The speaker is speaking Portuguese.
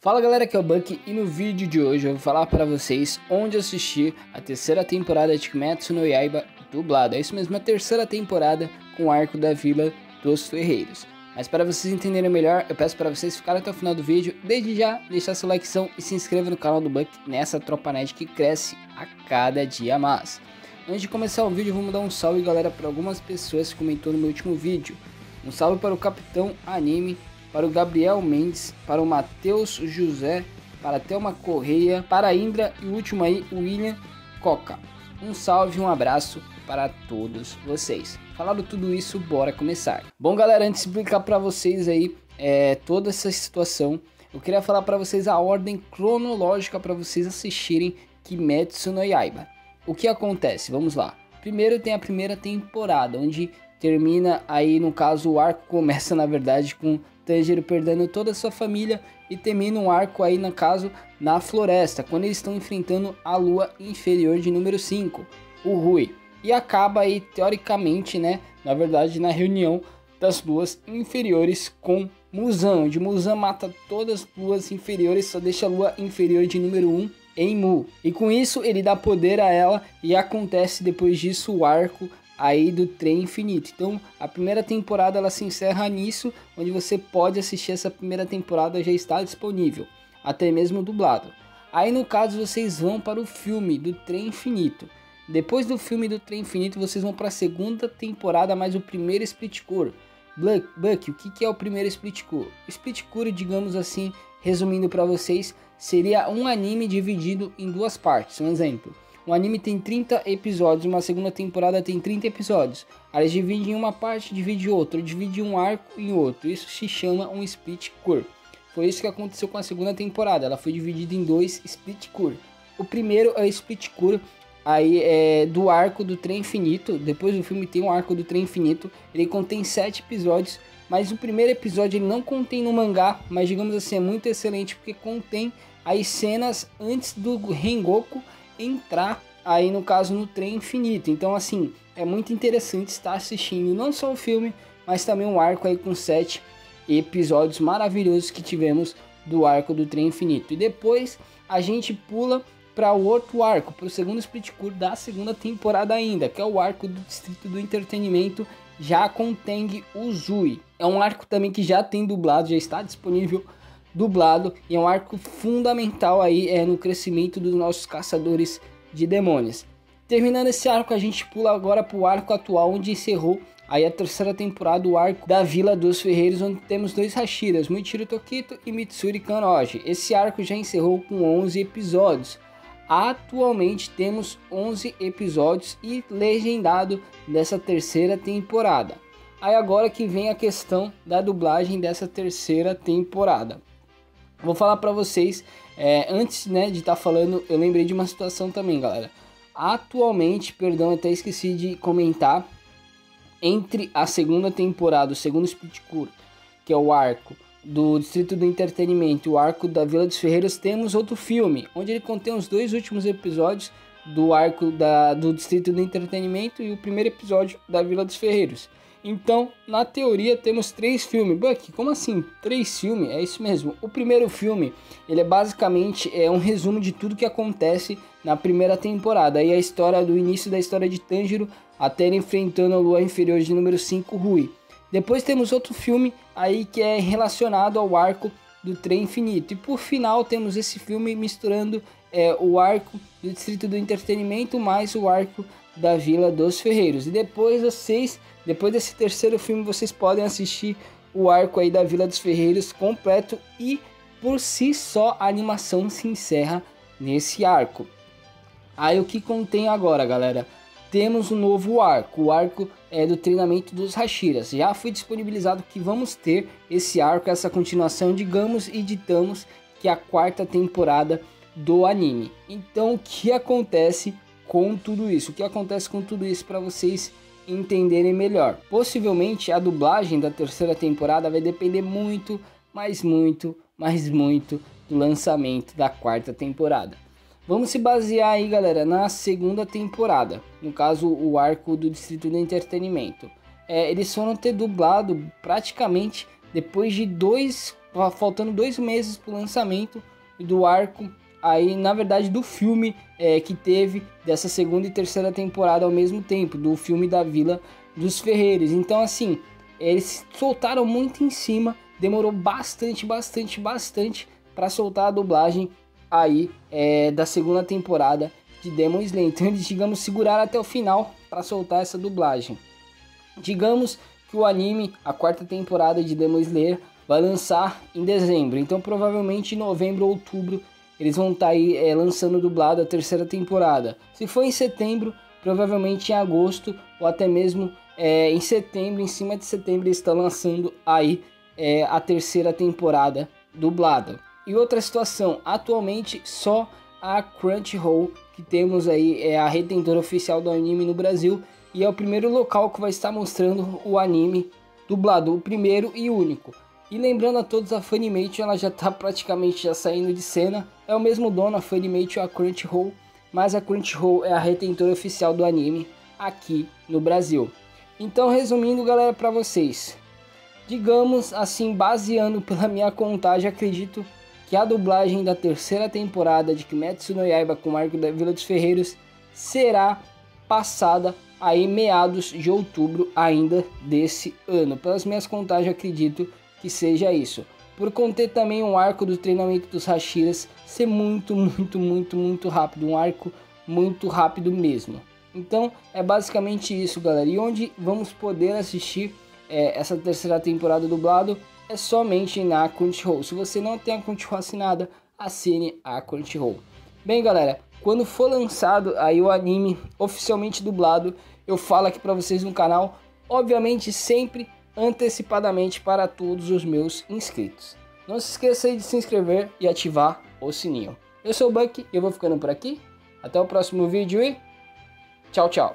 Fala galera, aqui é o Buck e no vídeo de hoje eu vou falar para vocês onde assistir a terceira temporada de Kimetsu no Yaiba dublada. É isso mesmo, a terceira temporada com o arco da Vila dos Ferreiros. Mas para vocês entenderem melhor, eu peço para vocês ficarem até o final do vídeo. Desde já, deixar seu likezão e se inscreva no canal do Buck nessa tropa nerd que cresce a cada dia mais. Antes de começar o vídeo, vamos dar um salve galera para algumas pessoas que comentou no meu último vídeo. Um salve para o Capitão Anime, para o Gabriel Mendes, para o Matheus José, para a Thelma Correia, para a Indra e o último aí, o William Coca. Um salve e um abraço para todos vocês. Falado tudo isso, bora começar. Bom galera, antes de explicar para vocês aí toda essa situação, eu queria falar para vocês a ordem cronológica para vocês assistirem Kimetsu no Yaiba. O que acontece? Vamos lá. Primeiro tem a primeira temporada, onde termina aí, no caso, o arco começa na verdade com Tanjiro perdendo toda a sua família e termina um arco aí, no caso, na floresta, quando eles estão enfrentando a lua inferior de número 5, o Rui. E acaba aí, teoricamente, né, na verdade, na reunião das luas inferiores com Muzan, onde Muzan mata todas as luas inferiores, só deixa a lua inferior de número 1 em Mu. E com isso ele dá poder a ela e acontece depois disso o arco aí do Trem Infinito. Então a primeira temporada ela se encerra nisso, onde você pode assistir essa primeira temporada, já está disponível, até mesmo dublado. Aí no caso vocês vão para o filme do Trem Infinito. Depois do filme do Trem Infinito vocês vão para a segunda temporada, mais o primeiro Split Core. Buck, o que é o primeiro Split Core? O Split Core, digamos assim, resumindo para vocês, seria um anime dividido em duas partes. Um exemplo: um anime tem 30 episódios, uma segunda temporada tem 30 episódios. Aí eles dividem em uma parte, divide outra, divide um arco em outro. Isso se chama um Split Core. Foi isso que aconteceu com a segunda temporada. Ela foi dividida em dois Split Core. O primeiro é o Split Core aí do arco do Trem Infinito. Depois do filme tem o arco do Trem Infinito. Ele contém 7 episódios. Mas o primeiro episódio ele não contém no mangá, mas digamos assim, é muito excelente porque contém as cenas antes do Rengoku entrar aí no caso no Trem Infinito. Então assim, é muito interessante estar assistindo não só o filme, mas também um arco aí com 7 episódios maravilhosos que tivemos do arco do Trem Infinito. E depois a gente pula para o outro arco, para o segundo Split Core da segunda temporada ainda, que é o arco do Distrito do Entretenimento, já com Teng Uzui. É um arco também que já tem dublado, já está disponível dublado, e é um arco fundamental aí no crescimento dos nossos caçadores de demônios. Terminando esse arco, a gente pula agora para o arco atual, onde encerrou aí a terceira temporada, o arco da Vila dos Ferreiros, onde temos dois Hashiras, Muichiro Tokito e Mitsuri Kanoji. Esse arco já encerrou com 11 episódios. Atualmente temos 11 episódios e legendado dessa terceira temporada. Aí agora que vem a questão da dublagem dessa terceira temporada. Vou falar para vocês, antes de estar falando, eu lembrei de uma situação também, galera. Atualmente, perdão, até esqueci de comentar, entre a segunda temporada, o segundo Split Core, que é o arco do Distrito do Entretenimento e o arco da Vila dos Ferreiros, temos outro filme, onde ele contém os dois últimos episódios do arco do Distrito do Entretenimento e o primeiro episódio da Vila dos Ferreiros. Então, na teoria, temos 3 filmes. Buck, como assim 3 filmes? É isso mesmo. O primeiro filme, ele é basicamente um resumo de tudo que acontece na primeira temporada. Aí a história do início da história de Tanjiro até ele enfrentando a lua inferior de número 5, Rui. Depois temos outro filme aí que é relacionado ao arco do Trem Infinito. E por final temos esse filme misturando o arco do Distrito do Entretenimento mais o arco da Vila dos Ferreiros. E depois desse terceiro filme, vocês podem assistir o arco aí da Vila dos Ferreiros completo e por si só a animação se encerra nesse arco. Aí o que contém agora, galera? Temos um novo arco, o arco do treinamento dos Hashiras. Já foi disponibilizado que vamos ter esse arco, essa continuação, digamos e ditamos que é a quarta temporada do anime. Então o que acontece com tudo isso? O que acontece com tudo isso para vocês entenderem melhor? Possivelmente a dublagem da terceira temporada vai depender muito, mas muito do lançamento da quarta temporada. Vamos se basear aí, galera, na segunda temporada, no caso o arco do Distrito do Entretenimento. Eles foram ter dublado praticamente depois de Tava faltando 2 meses pro lançamento do arco, aí na verdade do filme que teve dessa segunda e terceira temporada ao mesmo tempo, do filme da Vila dos Ferreiros. Então assim, eles soltaram muito em cima, demorou bastante para soltar a dublagem aí da segunda temporada de Demon Slayer. Então eles, digamos, seguraram até o final para soltar essa dublagem. Digamos que o anime, a quarta temporada de Demon Slayer, vai lançar em dezembro. Então provavelmente em novembro ou outubro eles vão estar aí lançando dublado a terceira temporada. Se for em setembro, provavelmente em agosto ou até mesmo em setembro, em cima de setembro, eles estão lançando aí a terceira temporada dublada. E outra situação, atualmente só a Crunchyroll que temos aí a retentora oficial do anime no Brasil, e é o primeiro local que vai estar mostrando o anime dublado, o primeiro e único. E lembrando a todos, a Funimation ela já está praticamente já saindo de cena, é o mesmo dono, a Funimation, a Crunchyroll, mas a Crunchyroll é a retentora oficial do anime aqui no Brasil. Então, resumindo, galera, para vocês, digamos assim, baseando pela minha contagem, acredito que a dublagem da terceira temporada de Kimetsu no Yaiba com o arco da Vila dos Ferreiros será passada aí meados de outubro ainda desse ano. Pelas minhas contagens, acredito que seja isso. Por conter também um arco do treinamento dos Hashiras ser muito rápido, um arco muito rápido mesmo. Então é basicamente isso, galera. E onde vamos poder assistir essa terceira temporada dublado é somente na Crunchyroll. Se você não tem a Crunchyroll assinada, assine a Crunchyroll. Bem, galera, quando for lançado aí o anime oficialmente dublado, eu falo aqui para vocês no canal, obviamente sempre antecipadamente para todos os meus inscritos. Não se esqueça de se inscrever e ativar o sininho. Eu sou o Buck e eu vou ficando por aqui. Até o próximo vídeo e tchau, tchau.